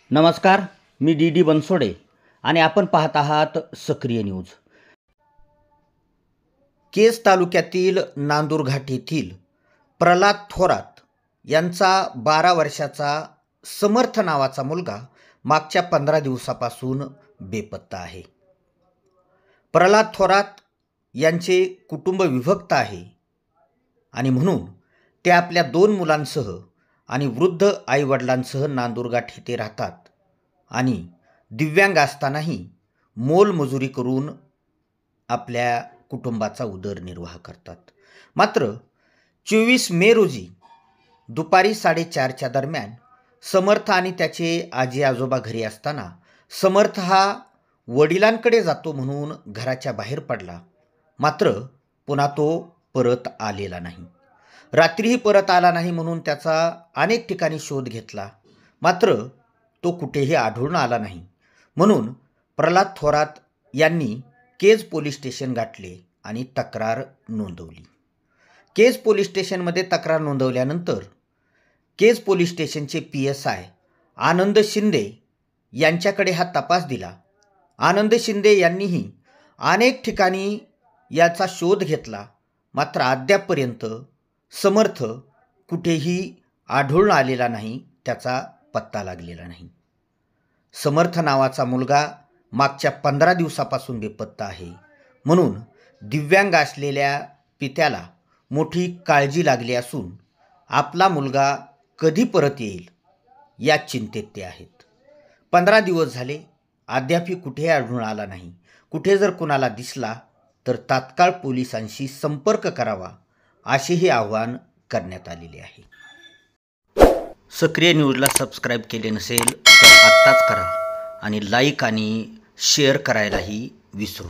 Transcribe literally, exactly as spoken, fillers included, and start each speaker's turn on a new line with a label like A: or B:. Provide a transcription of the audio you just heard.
A: नमस्कार, मी D D Bansode आणि आपण पाहत आहात सक्रिय न्यूज। केज तालुक्यातील नांदूरघाट येथील प्रल्हाद थोरात यांचा बारा वर्षाचा समर्थ नावाचा मुलगा मागच्या पंधरा दिवसापासून बेपत्ता आहे। प्रल्हाद थोरात यांचे कुटुंब विभक्त आहे आणि म्हणून ते आपल्या दोन मुलांसह आणि वृद्ध आईवडिलांसह नांदूरघाट येथे राहतात आणि दिव्यांग असतानाही मोलमजुरी करून आपल्या कुटुंबाचा उदरनिर्वाह करतात। मात्र चोवीस मे रोजी दुपारी साडेचारच्या दरम्यान समर्थ आणि त्याचे आजी आजोबा घरी असताना समर्थ हा वडिलांकडे जातो म्हणून घराच्या बाहेर पडला, मात्र पुन्हा तो परत आलेला नाही। रात्रीही परत आला नाही म्हणून त्याचा अनेक ठिकाणी शोध घेतला, मात्र तो कुठेही आढळून आला नाही। म्हणून प्रल्हाद थोरात यांनी केज पोलीस स्टेशन गाठले आणि तक्रार नोंदवली। केज पोलीस स्टेशनमध्ये तक्रार नोंदवल्यानंतर केज पोलीस स्टेशनचे P S I Anand Shinde यांच्याकडे हा तपास दिला। आनंद शिंदे यांनीही अनेक ठिकाणी याचा शोध घेतला, मात्र अद्यापपर्यंत समर्थ कुठेही आढळून आलेला नाही, त्याचा पत्ता लागलेला नाही। समर्थ नावाचा मुलगा मागच्या पंधरा दिवसापासून बेपत्ता आहे, म्हणून दिव्यांग असलेल्या पित्याला मोठी काळजी लागली असून आपला मुलगा कधी परत येईल या चिंतेत ते आहेत। पंधरा दिवस झाले अद्यापही कुठेही आढळून आला नाही। कुठे जर कुणाला दिसला तर तात्काळ पोलिसांशी संपर्क करावा असेही आवाहन करण्यात आलेले आहे। सक्रिय न्यूजला सबस्क्राईब केले नसेल तर आत्ताच करा आणि लाईक आणि शेअर करायलाही विसरू